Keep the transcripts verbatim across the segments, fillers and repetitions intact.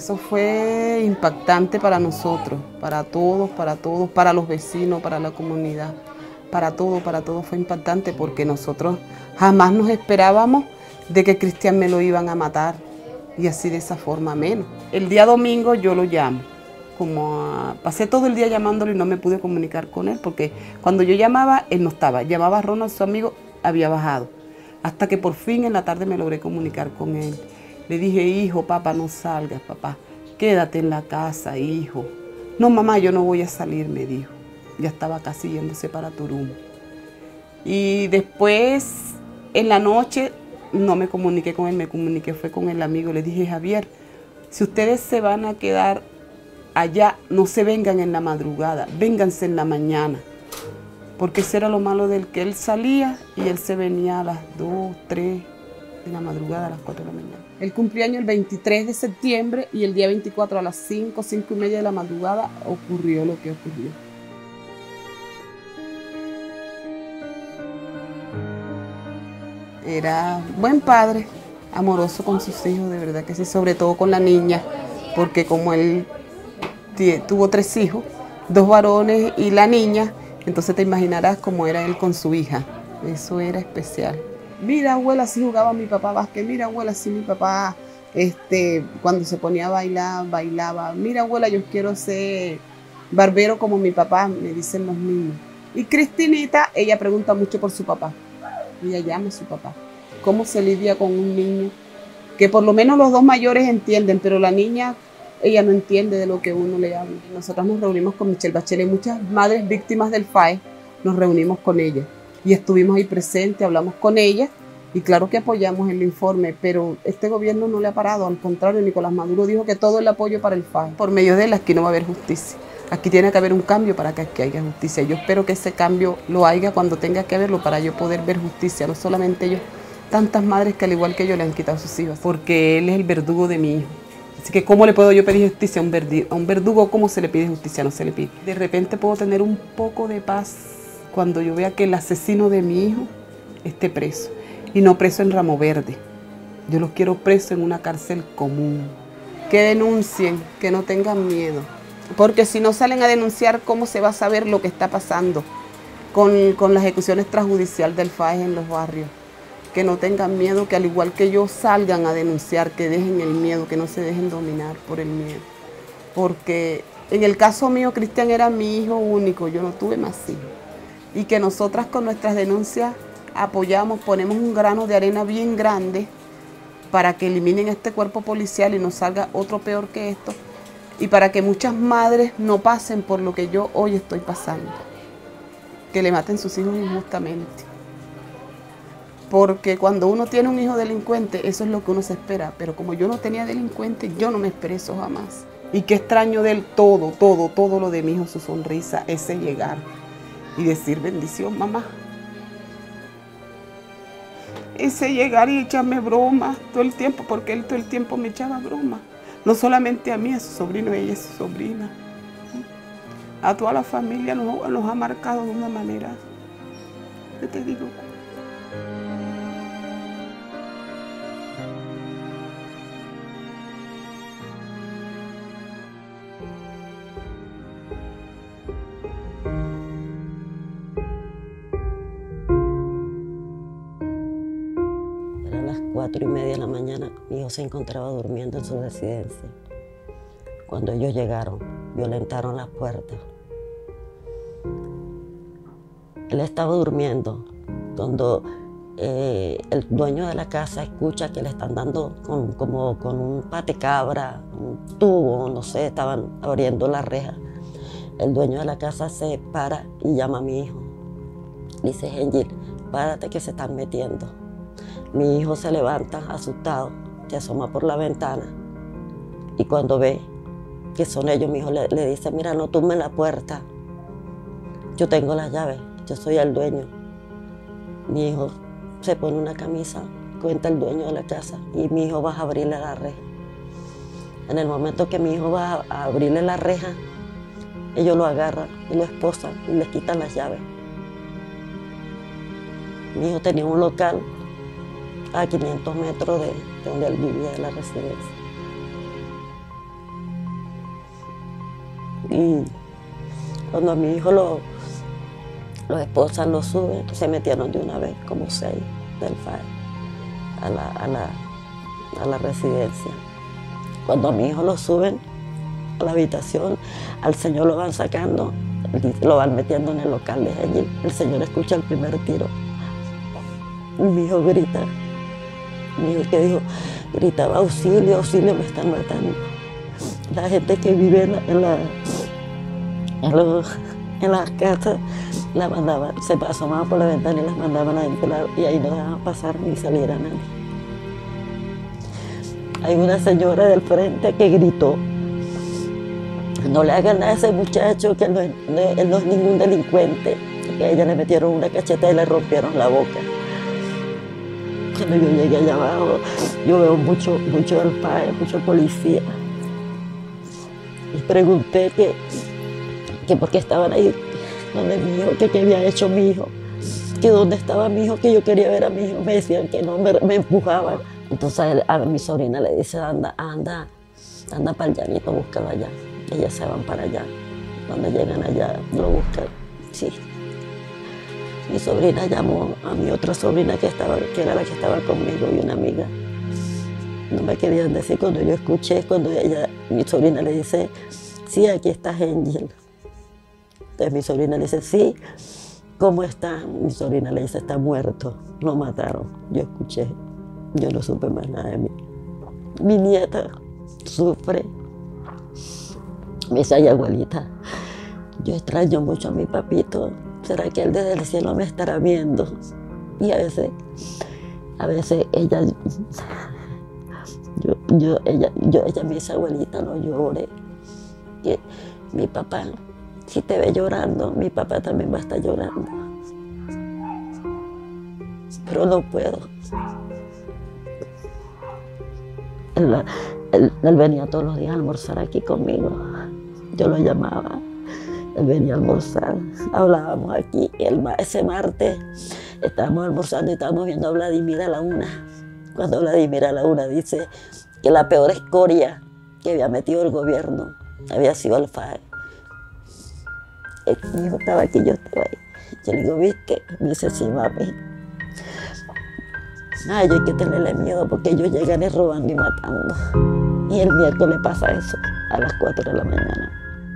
Eso fue impactante para nosotros, para todos, para todos, para los vecinos, para la comunidad, para todo, para todo fue impactante porque nosotros jamás nos esperábamos de que Cristian me lo iban a matar y así de esa forma menos. El día domingo yo lo llamo, como a, pasé todo el día llamándolo y no me pude comunicar con él porque cuando yo llamaba él no estaba, llamaba a Ronald, su amigo, había bajado, hasta que por fin en la tarde me logré comunicar con él. Le dije, hijo, papá, no salgas, papá, quédate en la casa, hijo. No, mamá, yo no voy a salir, me dijo. Ya estaba casi yéndose para Turum. Y después, en la noche, no me comuniqué con él, me comuniqué fue con el amigo. Le dije, Javier, si ustedes se van a quedar allá, no se vengan en la madrugada, vénganse en la mañana. Porque eso era lo malo del que él salía y él se venía a las dos, tres de la madrugada, a las cuatro de la mañana. Él cumplió año el veintitrés de septiembre y el día veinticuatro a las cinco, cinco y media de la madrugada ocurrió lo que ocurrió. Era buen padre, amoroso con sus hijos, de verdad que sí, sobre todo con la niña, porque como él tuvo tres hijos, dos varones y la niña, entonces te imaginarás cómo era él con su hija. Eso era especial. Mira, abuela, así jugaba mi papá básquet. Mira, abuela, así mi papá, este, cuando se ponía a bailar, bailaba. Mira, abuela, yo quiero ser barbero como mi papá, me dicen los niños. Y Cristinita, ella pregunta mucho por su papá. Ella llama a su papá. ¿Cómo se lidia con un niño? Que por lo menos los dos mayores entienden, pero la niña, ella no entiende de lo que uno le habla. Nosotros nos reunimos con Michelle Bachelet, muchas madres víctimas del F A E, nos reunimos con ella. Y estuvimos ahí presentes, hablamos con ella y claro que apoyamos el informe, pero este gobierno no le ha parado, al contrario, Nicolás Maduro dijo que todo el apoyo para el F A E. Por medio de él aquí no va a haber justicia, aquí tiene que haber un cambio para que aquí haya justicia. Yo espero que ese cambio lo haya cuando tenga que haberlo para yo poder ver justicia, no solamente yo, tantas madres que al igual que yo le han quitado a sus hijos, porque él es el verdugo de mi hijo. Así que ¿cómo le puedo yo pedir justicia a un verdugo? A un verdugo, ¿cómo se le pide justicia? No se le pide. De repente puedo tener un poco de paz cuando yo vea que el asesino de mi hijo esté preso, y no preso en Ramo Verde. Yo los quiero presos en una cárcel común. Que denuncien, que no tengan miedo, porque si no salen a denunciar, ¿cómo se va a saber lo que está pasando con, con la ejecución extrajudicial del F A E en los barrios? Que no tengan miedo, que al igual que yo salgan a denunciar, que dejen el miedo, que no se dejen dominar por el miedo. Porque en el caso mío, Cristian era mi hijo único, yo no tuve más hijos. Y que nosotras con nuestras denuncias apoyamos, ponemos un grano de arena bien grande para que eliminen este cuerpo policial y no salga otro peor que esto, y para que muchas madres no pasen por lo que yo hoy estoy pasando, que le maten sus hijos injustamente. Porque cuando uno tiene un hijo delincuente, eso es lo que uno se espera, pero como yo no tenía delincuente, yo no me esperé eso jamás. Y qué extraño de él todo, todo, todo lo de mi hijo, su sonrisa, ese llegar y decir bendición, mamá. Ese llegar y echarme bromas todo el tiempo, porque él todo el tiempo me echaba bromas. No solamente a mí, a su sobrino, ella es su sobrina. A toda la familia nos, nos ha marcado de una manera, ¿qué te digo? Cuatro y media de la mañana, mi hijo se encontraba durmiendo en su residencia. Cuando ellos llegaron, violentaron las puertas. Él estaba durmiendo cuando eh, el dueño de la casa escucha que le están dando con, como con un patecabra, un tubo, no sé, estaban abriendo la reja. El dueño de la casa se para y llama a mi hijo. Dice, Angel, párate que se están metiendo. Mi hijo se levanta asustado, se asoma por la ventana y cuando ve que son ellos, mi hijo le, le dice, mira, no tumben la puerta, yo tengo las llaves, yo soy el dueño. Mi hijo se pone una camisa, cuenta el dueño de la casa y mi hijo va a abrirle la reja. En el momento que mi hijo va a abrirle la reja, ellos lo agarran y lo esposan y le quitan las llaves. Mi hijo tenía un local a quinientos metros de donde él vivía, en la residencia. Y cuando a mi hijo lo, los esposan lo suben, se metieron de una vez, como seis del F A E, a la, a la, a la residencia. Cuando a mi hijo lo suben a la habitación, al señor lo van sacando, lo van metiendo en el local de allí. El señor escucha el primer tiro. Y mi hijo grita. Mi hijo que dijo, gritaba, auxilio, auxilio, me están matando. La gente que vive en, la, en, la, en, los, en las casas, la mandaban, se asomaban por la ventana y las mandaban a entrar y ahí no dejaban pasar ni salir a nadie. Hay una señora del frente que gritó, no le hagan nada a ese muchacho, que él no, es, no, él no es ningún delincuente. Que a ella le metieron una cacheta y le rompieron la boca. Cuando yo llegué allá abajo, yo veo mucho, mucho del F A E, mucho policía. Y pregunté que, que por qué estaban ahí donde mi hijo, que qué había hecho mi hijo, que dónde estaba mi hijo, que yo quería ver a mi hijo. Me decían que no, me, me empujaban. Entonces a mi sobrina le dice, anda, anda, anda para el llanito, búscalo allá. Ellas se van para allá. Cuando llegan allá, lo buscan. Sí. Mi sobrina llamó a mi otra sobrina que, estaba, que era la que estaba conmigo y una amiga. No me querían decir cuando yo escuché, cuando ella, mi sobrina le dice, sí, aquí está Angel. Entonces mi sobrina le dice, sí, ¿cómo está? Mi sobrina le dice, está muerto, lo mataron. Yo escuché, yo no supe más nada de mí. Mi nieta sufre. Me dice, ay, abuelita, yo extraño mucho a mi papito. ¿Será que él desde el cielo me estará viendo? Y a veces, a veces ella, yo, yo, ella, yo, ella me dice, abuelita, no llore. Que mi papá, si te ve llorando, mi papá también va a estar llorando. Pero no puedo. Él, él, él venía todos los días a almorzar aquí conmigo. Yo lo llamaba. Él venía a almorzar, hablábamos aquí, y el, ese martes estábamos almorzando y estábamos viendo a Vladimir a la una. Cuando Vladimir a la una dice que la peor escoria que había metido el gobierno había sido el F A E. Mi hijo estaba aquí, yo estaba ahí. Yo le digo, ¿viste? Me dice, sí, mami. Ay, hay que tenerle miedo porque ellos llegan robando y matando. Y el miércoles pasa eso, a las cuatro de la mañana.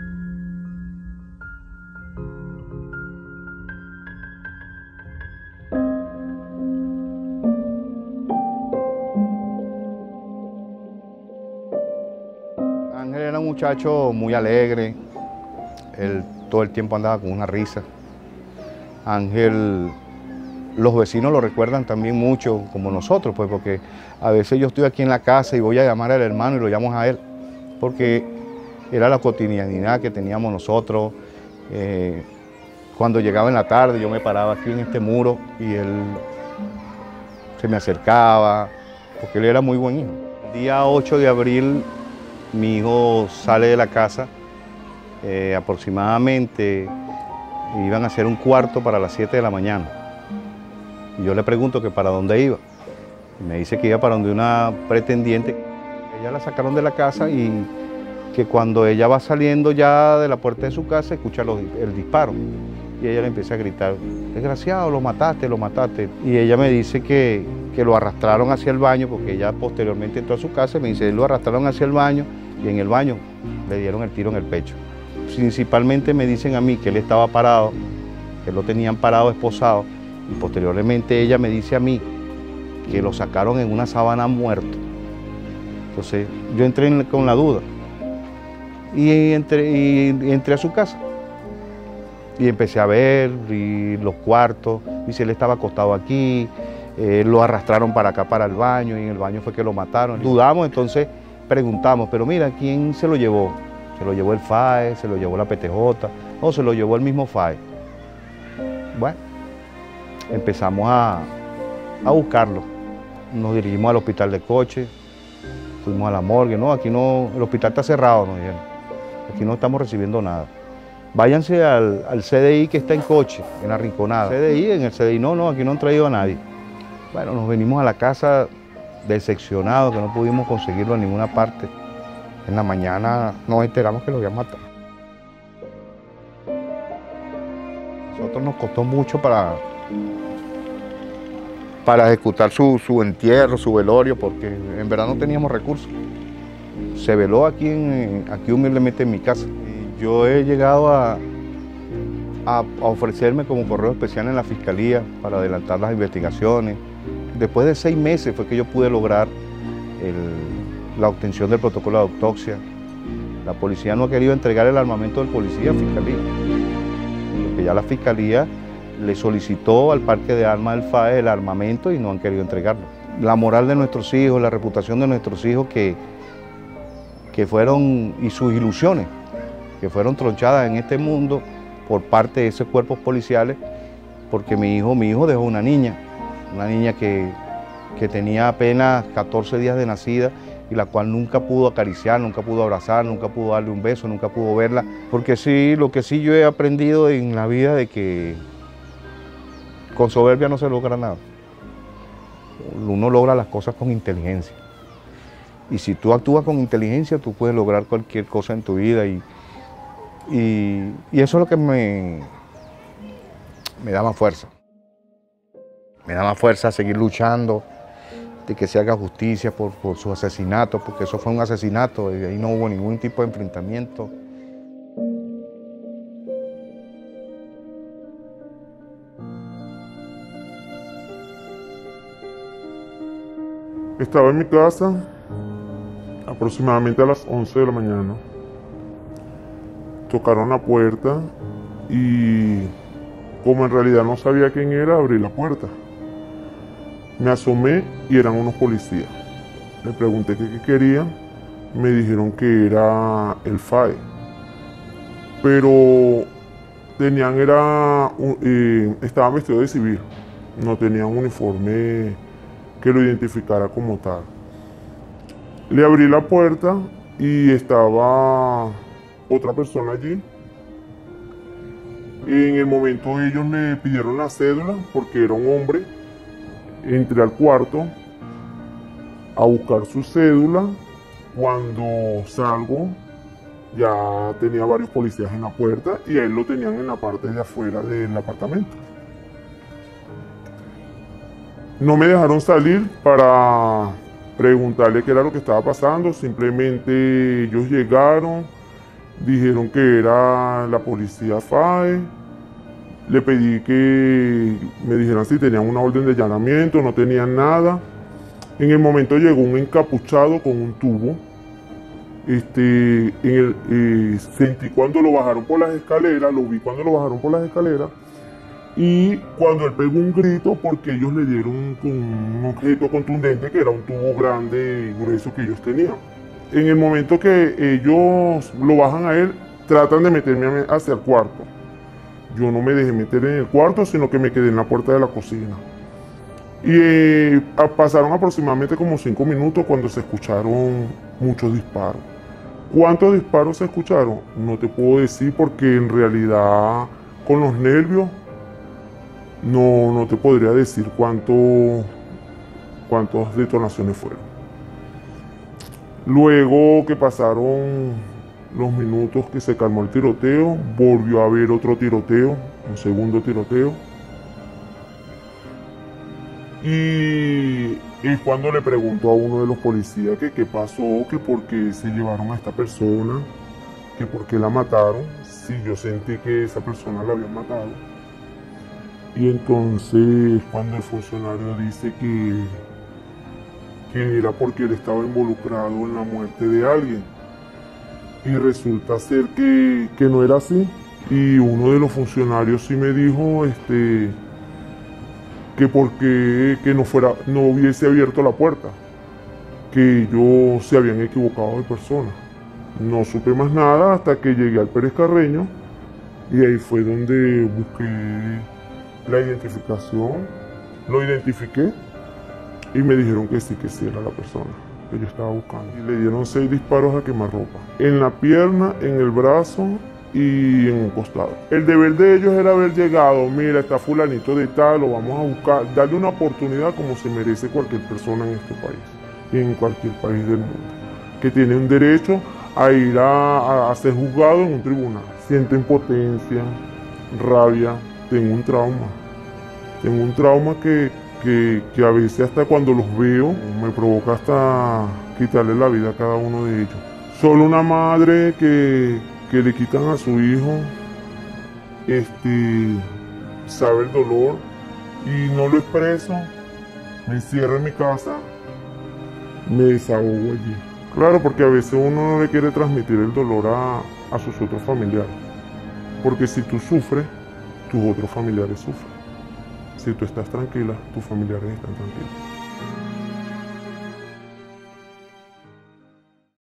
Ángel era un muchacho muy alegre, él todo el tiempo andaba con una risa. Ángel, los vecinos lo recuerdan también mucho como nosotros, pues porque a veces yo estoy aquí en la casa y voy a llamar al hermano y lo llamo a él, porque era la cotidianidad que teníamos nosotros. Eh, cuando llegaba en la tarde yo me paraba aquí en este muro y él se me acercaba, porque él era muy buen hijo. El día ocho de abril mi hijo sale de la casa, eh, aproximadamente iban a hacer un cuarto para las siete de la mañana. Y yo le pregunto que para dónde iba. Y me dice que iba para donde una pretendiente. Ella la sacaron de la casa y que cuando ella va saliendo ya de la puerta de su casa, escucha los, el disparo. Y ella le empieza a gritar, desgraciado, lo mataste, lo mataste. Y ella me dice que, que lo arrastraron hacia el baño, porque ella posteriormente entró a su casa y me dice, lo arrastraron hacia el baño y en el baño le dieron el tiro en el pecho. Principalmente me dicen a mí que él estaba parado, que lo tenían parado, esposado, y posteriormente ella me dice a mí que lo sacaron en una sábana muerto. Entonces yo entré en, con la duda y entré, y entré a su casa y empecé a ver y los cuartos, y si él estaba acostado aquí, eh, lo arrastraron para acá, para el baño, y en el baño fue que lo mataron. Dudamos, entonces preguntamos, pero mira, ¿quién se lo llevó? ¿Se lo llevó el F A E? ¿Se lo llevó la P T J? ¿O se lo llevó el mismo F A E? Bueno, empezamos a, a buscarlo. Nos dirigimos al hospital de Coche, fuimos a la morgue. No, aquí no, el hospital está cerrado, nos dijeron. Aquí no estamos recibiendo nada. Váyanse al, al C D I que está en Coche, en la Rinconada. C D I, en el C D I, no, no, aquí no han traído a nadie. Bueno, nos venimos a la casa decepcionados, que no pudimos conseguirlo en ninguna parte. En la mañana nos enteramos que lo habían matado. nosotros nos costó mucho para, para ejecutar su, su entierro, su velorio, porque en verdad no teníamos recursos. Se veló aquí, en, aquí humildemente en mi casa. Y yo he llegado a, a, a ofrecerme como correo especial en la Fiscalía para adelantar las investigaciones. Después de seis meses fue que yo pude lograr el, la obtención del protocolo de autopsia. La policía no ha querido entregar el armamento del policía a Fiscalía, porque ya la Fiscalía le solicitó al Parque de Armas del F A E el armamento y no han querido entregarlo. La moral de nuestros hijos, la reputación de nuestros hijos que, que fueron, y sus ilusiones, que fueron tronchadas en este mundo por parte de esos cuerpos policiales, porque mi hijo, mi hijo dejó una niña, una niña que, que tenía apenas catorce días de nacida y la cual nunca pudo acariciar, nunca pudo abrazar, nunca pudo darle un beso, nunca pudo verla. Porque sí, lo que sí yo he aprendido en la vida de que con soberbia no se logra nada. Uno logra las cosas con inteligencia. Y si tú actúas con inteligencia, tú puedes lograr cualquier cosa en tu vida. Y, y, y eso es lo que me, me da más fuerza. Me da más fuerza a seguir luchando, de que se haga justicia por, por su asesinato, porque eso fue un asesinato y ahí no hubo ningún tipo de enfrentamiento. Estaba en mi casa aproximadamente a las once de la mañana. Tocaron la puerta y como en realidad no sabía quién era, abrí la puerta. Me asomé y eran unos policías. Le pregunté qué, qué querían, me dijeron que era el F A E. Pero tenían, era, eh, estaban vestidos de civil, no tenían un uniforme que lo identificara como tal. Le abrí la puerta y estaba otra persona allí. En el momento ellos le pidieron la cédula porque era un hombre. Entré al cuarto a buscar su cédula. Cuando salgo ya tenía varios policías en la puerta y a él lo tenían en la parte de afuera del apartamento. No me dejaron salir para preguntarle qué era lo que estaba pasando, simplemente ellos llegaron, dijeron que era la policía F A E, le pedí que me dijeran si tenían una orden de allanamiento, no tenían nada. En el momento llegó un encapuchado con un tubo. Este, en el, eh, sentí cuando lo bajaron por las escaleras, lo vi cuando lo bajaron por las escaleras, y cuando él pegó un grito porque ellos le dieron con un objeto contundente que era un tubo grande y grueso que ellos tenían. En el momento que ellos lo bajan a él, tratan de meterme hacia el cuarto. Yo no me dejé meter en el cuarto, sino que me quedé en la puerta de la cocina. Y eh, pasaron aproximadamente como cinco minutos cuando se escucharon muchos disparos. ¿Cuántos disparos se escucharon? No te puedo decir porque en realidad con los nervios no, no te podría decir cuánto, cuántas detonaciones fueron. Luego que pasaron los minutos que se calmó el tiroteo, volvió a haber otro tiroteo, un segundo tiroteo. Y es cuando le preguntó a uno de los policías que qué pasó, que por qué se llevaron a esta persona, que por qué la mataron, si yo sentí que esa persona la había matado. Y entonces cuando el funcionario dice que, que era porque él estaba involucrado en la muerte de alguien. Y resulta ser que, que no era así. Y uno de los funcionarios sí me dijo este, que porque que no, fuera, no hubiese abierto la puerta, que ellos se habían equivocado de persona. No supe más nada hasta que llegué al Pérez Carreño y ahí fue donde busqué la identificación, lo identifiqué y me dijeron que sí, que sí era la persona que yo estaba buscando. Y le dieron seis disparos a quemarropa, en la pierna, en el brazo y en un costado. El deber de ellos era haber llegado, mira, está fulanito de tal, lo vamos a buscar, darle una oportunidad como se merece cualquier persona en este país y en cualquier país del mundo, que tiene un derecho a ir a, a, a ser juzgado en un tribunal. Siento impotencia, rabia, tengo un trauma. Tengo un trauma que, que, que a veces hasta cuando los veo me provoca hasta quitarle la vida a cada uno de ellos. Solo una madre que, que le quitan a su hijo, este, sabe el dolor y no lo expreso, me encierro en mi casa, me desahogo allí. Claro, porque a veces uno no le quiere transmitir el dolor a, a sus otros familiares, porque si tú sufres, tus otros familiares sufren. Si tú estás tranquila, tus familiares están tranquilos.